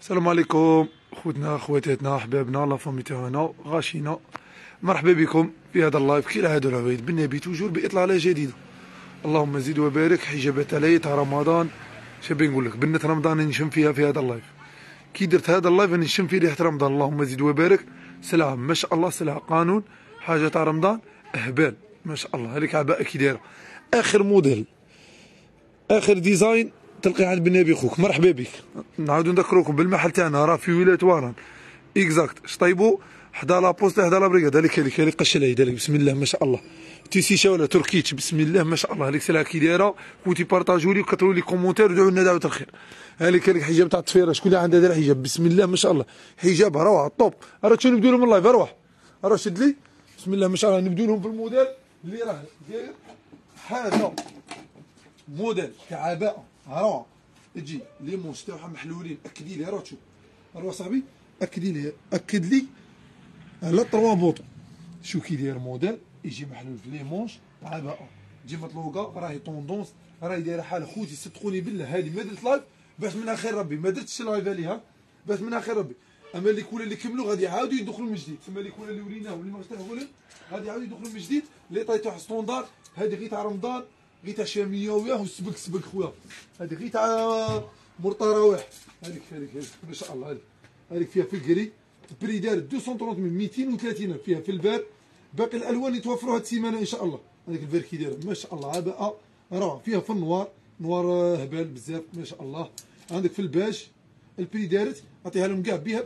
السلام عليكم خوتنا خواتاتنا احبابنا لا فامي تاعنا غاشينا. مرحبا بكم في هذا اللايف كي العاده العوايد بالنبي توجور باطلاله جديده. اللهم زد وبارك حجابات علي تاع رمضان. شابين نقول لك بنت رمضان نشم فيها في هذا اللايف. كي درت هذا اللايف نشم فيه ريحه رمضان. اللهم زد وبارك. سلعه ما شاء الله، سلعه قانون، حاجه تاع رمضان اهبال ما شاء الله. هذيك عباءه كي دايره اخر موديل اخر ديزاين تلقي عند بالنبي خوك. مرحبا بك. نعاودو نذكروكم بالمحل تاعنا راه في ولايه وهران اكزاكت شطيبو حدا لابوست حدا لابريكاد. هذيك قش العيد هذيك بسم الله ما شاء الله. تيسيشا ولا تركيتش بسم الله ما شاء الله. هذيك سلعه كي دايره كنتي بارطاجوا لي وكثروا لي كومونتير ودعوا لنا دعوه الخير. هذيك حجاب تاع الطفيره شكون اللي عنده هذا الحجاب بسم الله ما شاء الله. حجاب روعه طوب. راه شنو نبدو لهم اللايف اروح راه شد لي بسم الله ما شاء الله. نبدو لهم في الموديل اللي راه داير حاجه موديل كعباءه روعه. تجي لي مونش تاعها محلولين. اكدي لي راه شوف راه صاحبي اكد لي على 3 بوطون. شو كي داير موديل يجي محلول في لي مونش عباءه تجي مطلوقه راهي طوندونس راهي دايره حال خوتي. صدقوني بالله هذه ما درت لايف باش منها خير ربي، ما درتش لايف عليها باش منها خير ربي. اما اللي كولا اللي كملوا غادي يعاودوا يدخلوا من جديد. ثم اللي كولا اللي وريناهم اللي ما اشتهوا غادي يعاودوا يدخلوا من جديد. لي طاي تاع ستوندار هذه غير تاع رمضان غير تاع شاميه وياه وسبك خويا. هذه غير تاع مرتراوح. هذيك ما شاء الله. هذيك فيها في الكري البري دار 230 230 فيها في البار. باقي الالوان يتوفروا هذه السيمانه ان شاء الله. هذيك الفير كي دايره ما شاء الله عباءه روعه. فيها في النوار نوار هبال بزاف ما شاء الله. عندك في الباج البري دارت عطيها لهم كاع بها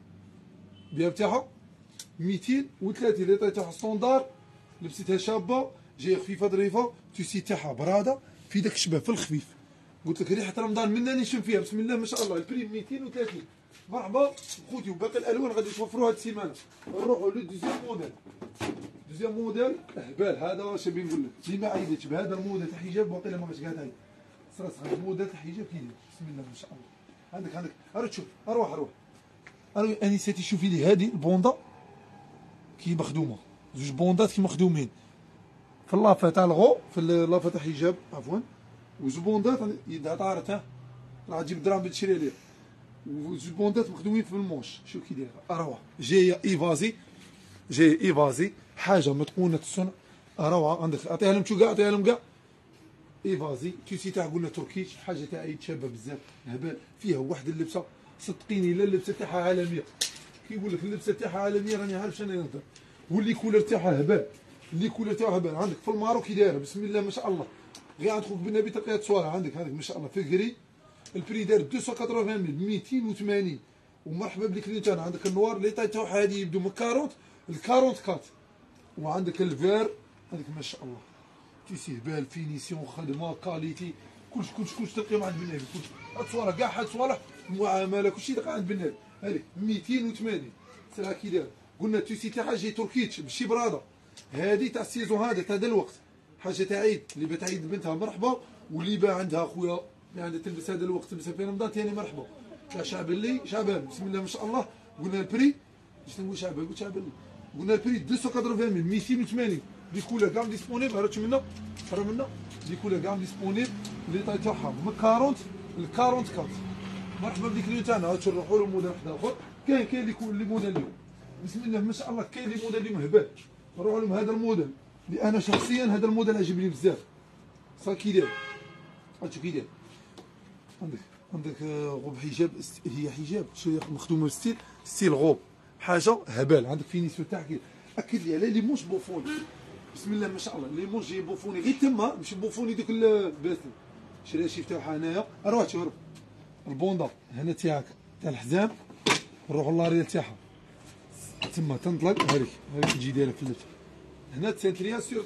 بتاعها 230 لي طاي تاعها ستوندار. لبستها شابه جايه خفيفه ظريفه. تيسي تاعها براده في داك الشباب في الخفيف. قلت لك ريحه رمضان منا نشم فيها بسم الله ما شاء الله. البري 230 مرحبا خوتي. وباقي الالوان غادي توفروها هذه السيمانه. نروحوا دوزيام موديل اهبال. هذا واش نبي نقول لك اللي ما عيدتش بهذا الموديل تاع حجاب واقيلا ما بغاش كاع تعيد. صراحه الموديل تاع حجاب كي داير بسم الله ما شاء الله. عندك راه تشوف روح انيساتي شوفي لي هذه البوندا كي مخدومه. زوج بوندات كي مخدومين في اللافه تاع الغو في اللافه تاع حجاب عفوا. وزوج بوندات يدها طارتها راه تجيب دراهم تشري ليها. وزوج بوندات مخدومين في المونش. شو كي دايره روعه. جايه ايفازي حاجه متقونه الصنع روعه. عندك عطيها لهم شو كاع عطيها لهم كاع ايفازي. تيسي تاع قلنا تركيش حاجه تاع عيد شابه بزاف هبال. فيها واحد اللبسه صدقيني لا اللبسه تاعها عالميه. كي يقول لك اللبسه تاعها عالميه راني عارف شنو نهضر. واللي كولر تاعها هبال عندك في المارو كي دايره بسم الله ما شاء الله. غير عند خوك بالنبي تلقاها تصوالها عندك هذيك ما شاء الله في الكري. البري دار 280 280. ومرحبا بالكلين تاعنا. عندك النوار لي طاي تاعها هذه يبدو من 40 ل 44. وعندك الفير هذيك ما شاء الله. تيسي هبال فينيسيون خدمه كاليتي كلش تلقيهم عند بالنبي. كلش تصوالها كاع حد صوالح المعامله كلشي تلقى عند بالنبي. هذيك 280 سلعه كي دايره. قلنا تيسي تاعها جاي تركيتش ماشي براده. هذه تاع السيزون هذا الوقت حاجه تاع عيد. اللي بات عيد بنتها مرحبا. واللي با عندها خويا يعني تلبس هذا الوقت تلبسها في رمضان ثاني مرحبا. تاع شعبان بسم الله ما شاء الله. قلنا البري باش نقول شعبان قلت شعبان. قلنا البري 280 280 لي كولا كاع ديسبونيبل. هربتش منا لي كولا كاع ديسبونيبل. لي طاي تاعها من 40 ل 44. مرحبا بديك اللي تاعنا. هاتوا نروحوا له موديل واحد اخر. كاين لي موديل اليوم بسم الله ما شاء الله. كاين لي موديل اليوم هبال. نروحوا لهم هذا الموديل اللي انا شخصيا هذا الموديل عجبني بزاف. صا كي داير هاتشو كي داير. عندك غوب حجاب. هي حجاب مخدومه ستيل غوب حاجه هبال. عندك فينيسيون تاعك اكد لي على لي مونش بوفوني بسم الله ما شاء الله. لي مونش جاي بوفوني غير تما ماشي بوفوني دوك الباسل. شراشيف تاعها هنايا روح شوف البوندا هنا تاعك تاع الحزام. نروحوا لاريال تاعها تما تنطلق. هذيك تجي دايره في اللبس هنا سانتريا سور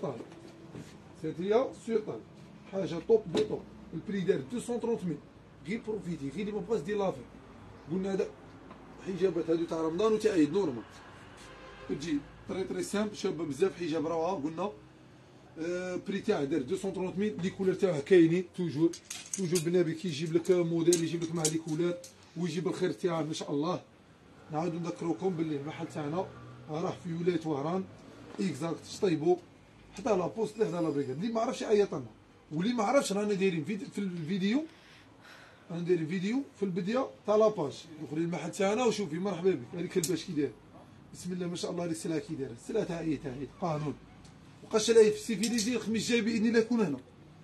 طال حاجه طوب دي طوب. البري دار 230 غير بروفيتي غير اللي ما بغاش دير لافي. قلنا هذا حجابات هادو تاع رمضان وتاع عيد نورمال. تجي طري سامبل شابه بزاف حجاب روعه. قلنا بري تاعها دار 230 لي كولر تاعها كاينين توجور بالنبي. كي يجيب لك موديل يجيب لك مع لي كولر ويجيب الخير تاعها ما شاء الله. نعاودو نذكروكم باللي المحل تاعنا راه في ولايه وهران اكزاكت شطيبو حتى لا بوست حتى لا بريكاد. اللي ما عرفش يعيط لنا واللي ما عرفش رانا دايرين في الفيديو انا ندير فيديو في البدايه تاع لاباج، دخلي المحل تاعنا وشوفي مرحبا بك. هذيك الكلباش كي داير، بسم الله ما شاء الله. هذه السلعه كي دايره، السلعه تاع عيد قانون. وبقاش لاهي في السيفيليزي الخميس الجاي باذن الله يكون هنا.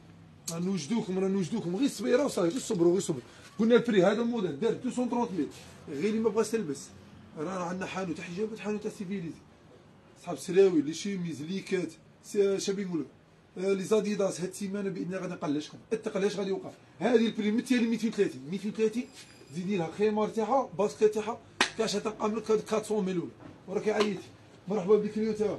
نوجدوكم غير الصبيره وصافي، غير صبروا غير صبروا. قلنا البري هذا الموديل دار 230 غير اللي ما بغاش تلبس. رانا عندنا حانوت تاع حجابات، حانوت تاع سيفيليزي، صحاب سراوي لي شيميز ليكات شابي نقول لك لي زاديداس. هاد السيمانه باذن الله غادي نقلشكم، التقلاش غادي يوقع. هذه البري مثالي 230 زيدي لها خيمار تاعها، باسكيت تاعها، كاش تنقام لك 400 مليون. وراكي عيطتي مرحبا بك اليوم تاعها.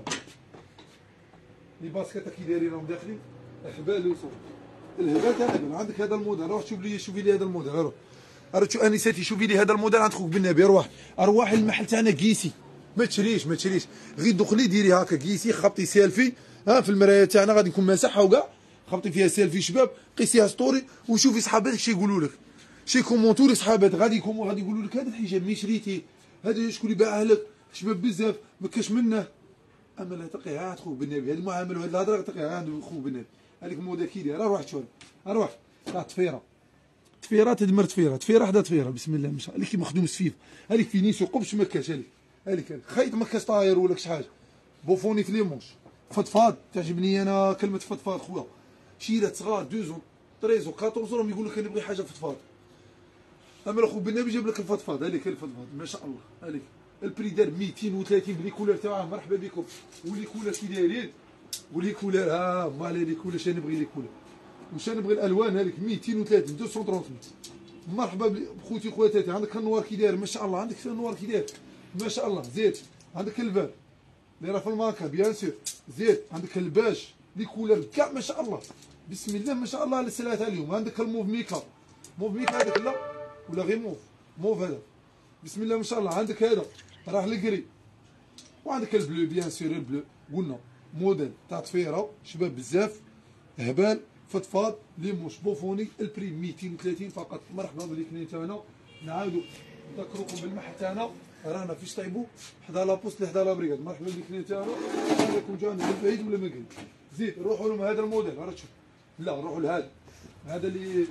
لي باسكيت كي دايرين راهم داخلين حبال وصوت الهبال تاع الهبال. عندك هذا الموديل، روح شوفي لي هذا الموديل. روح شوف انساتي، شوفي لي هذا الموديل عند خوك بالنبي. ارواح المحل تاعنا كيسي، ما تشريش غير دخلي ديري هكا كيسي، خبطي سيلفي في المرايه تاعنا غادي نكون ماسحها وكاع، خبطي فيها سيلفي شباب، قيسيها ستوري وشوفي صحاباتك شي يقولوا لك، شي كومونتوري صحابات غادي يقولوا لك هذا الحجاب مي شريتيه، هذا شكون اللي باعه لك، شباب بزاف ما كاش منه. اما لا تقيها عند خوك بالنبي، هذه المعامله وهذه الهضره تقيها عند خوك بالنبي. هذيك الموضه كي داير، روح تشوف، روح تاع تفيره تدمر تفيره حدا تفيره، بسم الله ما شاء الله. هذيك مخدوم سفيف، هذيك فينيسيو قبش ما كاش، هذيك خيط ما كاش طاير ولا شي حاجه، بوفوني في ليمونش فضفاض. تعجبني انا كلمه فضفاض خويا. شيرات صغار 12 13 14 راهم يقول لك انا نبغي حاجه فضفاض. اما الاخو بالنبي جاب لك الفضفاض، هذيك الفضفاض ما شاء الله. هذيك البري دار 230 بلي كولر تاعها. مرحبا بكم. ولي كولر كي دايرين، ولي كولر مالي لي كولر شنو نبغي لي كولر واش نبغي الالوان. هذيك 230 230. مرحبا بخوتي خواتاتي. عندك النوار كي داير ما شاء الله، عندك النوار كي داير ما شاء الله. زيد عندك الفان اللي راه في الماركه بيان سور. زيد عندك الباج لي كولر كاع ما شاء الله، بسم الله ما شاء الله على السلعه تاع اليوم. عندك الموف ميكا، موف ميكا هذاك لا ولا غير موف هذا، بسم الله ما شاء الله. عندك هذا راه الكري، وعندك البلو بيان سور. البلو قلنا موديل تاع طفيره شباب بزاف، هبال فضفاض ليموش بوفوني. البري 230 فقط. مرحبا بالكلينت تاعنا. نعاودوا نذكركم بالمحل تاعنا رانا فيش طيبو حدا لابوست اللي حدا لابريكاد. مرحبا بالكلينت تاعنا. راكم جانا من بعيد ولا من قريب. زيد روحوا لهم هذا الموديل، راه تشوف لا روحوا لهذا، هذا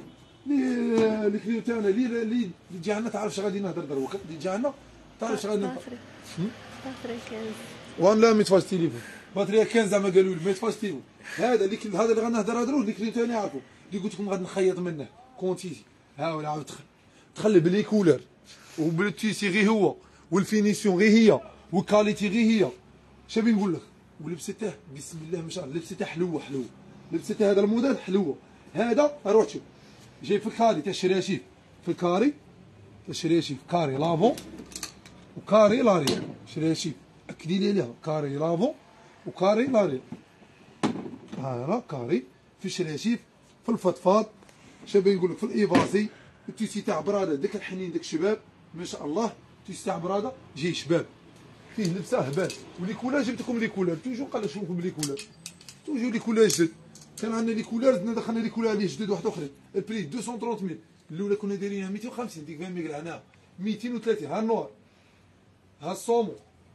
اللي كلينت تاعنا اللي تجي عندنا تعرف غادي نهضر دروك، اللي تجي عندنا تعرف غادي نهضر. باتري 15 ولا ما يتفاش تليفون، باتري 15 زعما قالوا لي ما يتفاش تليفون. هذا اللي غنهضر هضروا اللي كلينت تاعنا يعرفوا، اللي قلت لكم غادي نخيط منه كونتيتي. ها ولا عاود دخل بلي كولر وبالتيسي غير هو، والفينيسيون غير هي، والكاليتي غير هي. شابي نقول لك ولبسته بسم الله ما شاء الله. لبسته حلوه لبسته هذا الموديل حلوه. هذا روح شوف جاي في الكاري تاع الشراشيف، في الكاري تاع الشراشيف، كاري لافون وكاري لارير. شراشيف اكدي لي عليها، كاري لافون وكاري لارير. ها كاري في الشراشيف، في الفضفاض. شابي نقول لك في الايفازي، التيسي تاع براده داك الحنين داك الشباب ما شاء الله. التيسي تاع براده جاي شباب فيه لبسه هبال. ولي كولر جبت لكم لي كولر توجور قال نشوفكم لي كولر، توجور لي كولر جدد. كان عندنا لي كولر زدنا دخلنا لي كولر عليه جدد واحد اخرين. البري 230 الاولى كنا دايرينها 250 ديك 20 ميغ هنا 230. ها النوار، ها الصومو،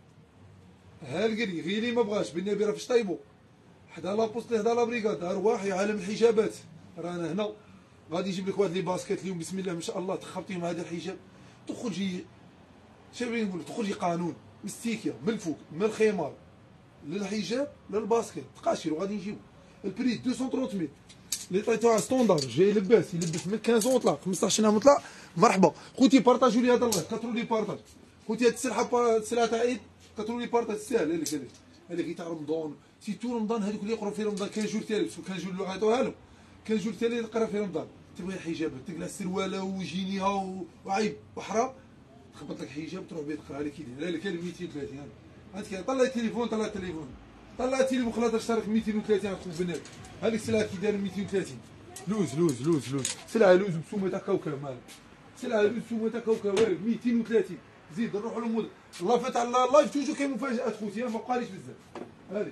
ها الكري غير اللي ما بغاش بالنبي راه فاش طيبو حدا لابوست حدا لابريكاد. ارواح يا عالم الحجابات رانا هنا. غادي يجيب لك واحد لي باسكيت اليوم بسم الله ما شاء الله تخبطيهم هذا الحجاب تخرجي شنو نقول تخرجي قانون مستيكيا من الفوق من الخمار للحجاب للباسكيت تقاشر. وغادي نجيبو البري 230 اللي طيتوها ستوندار جاي لباس يلبس من 15 مطلع 15 عام مطلع. مرحبا خوتي بارطاجوا لي هذا اللايف، كثروا لي بارطاج خوتي. هاد السلعه تاع عيد كثروا لي بارطاج ساهل. هذيك تاع رمضان سيتو رمضان، هذوك اللي يقراو في رمضان كان جور تالي كان جور اللي عيطوها لهم، كان جور تالي يقرا في رمضان. تبغي حجاب تقلع سرواله وجينيها وعيب وحرام تخبط لك حجاب تروح بيه تقرا. هذيك كاين 230. عندك طلع التليفون طلع التليفون خلاص اشترك 230 خويا بنات. هذيك السلعه كي داير 230 لوز سلعه لوز بسومه تاع كوكب مالك، سلعه لوز بسومه تاع كوكب 230. زيد نروحوا للمود. الله فات على اللايف توجو كاين مفاجات خوتي ما بقاليش بزاف.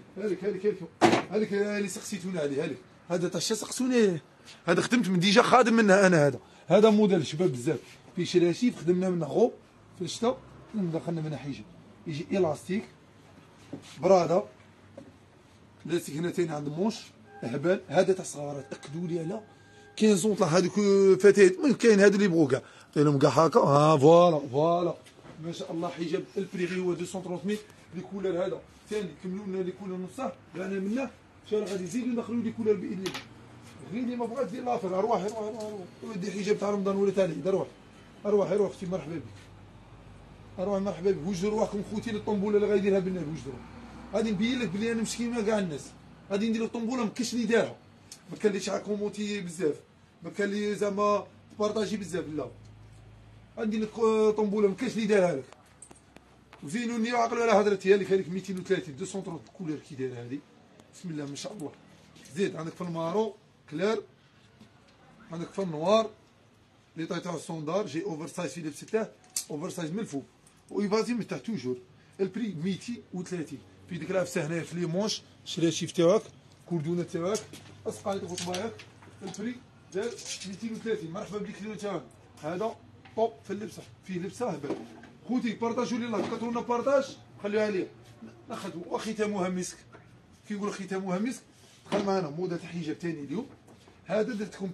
هذيك اللي سقسيتونا عليه، هذا تاع سقسوني، هذا خدمت من ديجا خادم منها انا. هذا موديل شباب بزاف في شراشيف خدمنا منه غوب في الشتاء دخلنا منه حجاب يجي الاستيك براده لاستيك هنا تاني عند موش هبال. هذا تاع الصغارات اكدوا لي على كاين زونطلا هذوك فتيات المهم كاين هادو اللي يبغوا كاع دير لهم كاع هكا فوالا ما شاء الله. حجاب البري غير هو 230,000 لي كولر هذا ثاني كملوا لنا لي كولر نصه بعنا منه شحال غادي يزيدوا ندخلوا لي كولر باذن الله. غير اللي ما بغاش دير لافير روح ودي حجاب تاع رمضان ولا تاع العيد روح اختي مرحبا بك مرحبا بك. وجدوا رواحكم خوتي للطنبوله اللي غايديرها بالنار وجدوا. غادي نبين لك بلي انا مسكين ما كاع الناس غادي ندير الطنبوله ما كاينش اللي دارها ما كان ليش كومونتي بزاف ما كان لي زعما بارطاجي بزاف لا غندير لك طنبوله ما كاينش اللي دارها لك. وزينوني وعقلوا على هضرتي اللي كاين لك 230 230 كولور كي دايره هذه بسم الله ما شاء الله. زيد عندك في المارو كلير عندك في النوار لي طاي تاع السوندار جي اوفر سايز في لبسته اوفر سايز من الفوق ويفازي من تحت توجور. البري 230 في ديك العفسه هنايا في لي مونش شراشيف تاعك كوردونه تاعك اسقايط وطبايك. البري دار 230. مرحبا بك كيلو تاعنا هذا طوب في اللبسه فيه لبسه هبل. خوتي بارطاجوا لي لايك كترونا بارطاج خليوها ليا ناخذ وختامها مسك كي يقول ختامها مسك. دخل معنا موضه تاع حجاب ثاني اليوم هذا درت لكم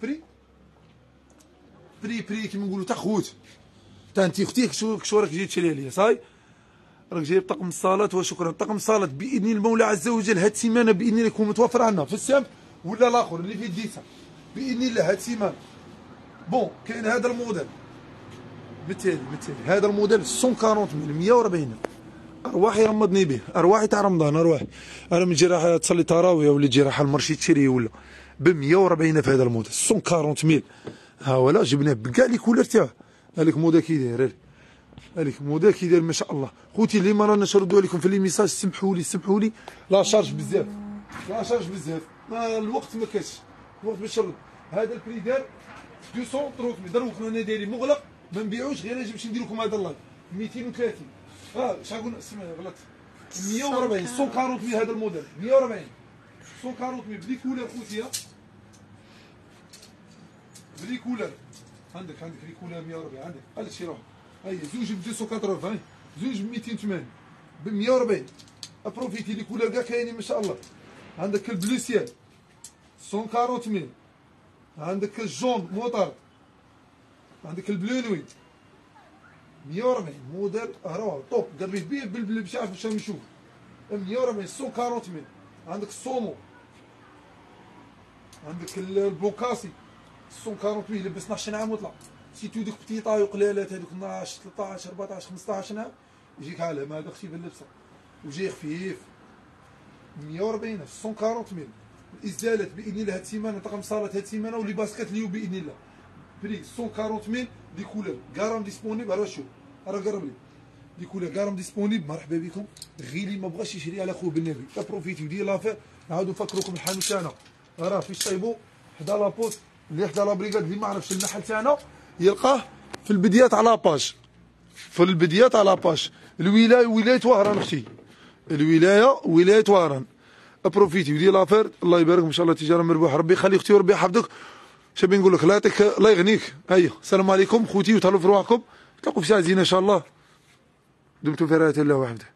بري كيما نقولوا تاع خوت تاع انت اختي شو راك جاي تشري ليا صاي راك جايب طقم الصالات وشكرا. طقم الصالات باذن المولى عز وجل هاد السيمانه باذن الله يكون متوفر عندنا في السام ولا الاخر اللي فيه الديسه باذن الله هاد السيمانه. بون كاين هذا الموديل بالتالي هذا الموديل 140 140 ارواحي رمضني به ارواحي تاع رمضان ارواحي. انا من جراحه تصلي تراويح ولا جراحه المرشي تشري ولا ب 140 في هذا الموديل 140,000 ها ولا جبناه بكاع لي كولر تاعه. هذاك موديل كي داير هذيك موديل كي داير ما شاء الله. خوتي اللي ما راناش نردوا عليكم في لي ميساج سمحوا لي لا شارج بزاف ما الوقت ما كاش الوقت باش نرد. هذا البري دار 230 دروك انا دايرين مغلق ما نبيعوش غير باش ندير لكم هذا اللايف 230 شحال قلنا اسمع غلط 140 140 هذا الموديل 140 140 بلي كولر خوتي بلي كولر عندك لي كولر 140 عندك قال شي روح هاي زوج ب 280 زوج ب 280 ب 140 ابروفيتي لي كولر كاع كاينين ما شاء الله. عندك البلو سيال 140,000 عندك الجون موطار عندك البلو نويد 140 موديل روعه طوب قربي بيه بالبل باش يعرف باش نشوف 140 140,000. عندك السومو عندك البوكاسي 140,000 لبس 12 عام وطلع سيتو ديك بتيطاي وقلالات هذوك 12 13 14 15 عام يجيك عالم هذا خفيف اللبسه وجاي خفيف 140 140,000. الازالات باذن الله هاد السيمانه طقم صالات هاد السيمانه ولي باسكات ليو باذن الله بري 140,000 دي كولر كارام ديسبونيبل. راه شوف راه قرب لي دي كولر كارام ديسبونيبل. مرحبا بكم. غير اللي ما بغاش يشري على خوه بالنبي ابروفيتي ودير لافير. نعاودو نفكروكم الحانوت تاعنا راه فيش طيبو حدا لابوست اللي حدا لابريكاد اللي ما عرفش المحل تاعنا يلقاه في البدايات على لاباج الولايه ولايه وهران اختي الولايه ولايه وهران. ابروفيتي ودير لافير الله يبارك ان شاء الله تجاره مربوحه ربي يخلي اختي وربي يحفظك. شنو نقول لك الله يعطيك الله يغنيك. هيا السلام عليكم خوتي وتهلاو في رواحكم نتلاقوا في ساعه زينه ان شاء الله. دمتم في رعايه الله وحده.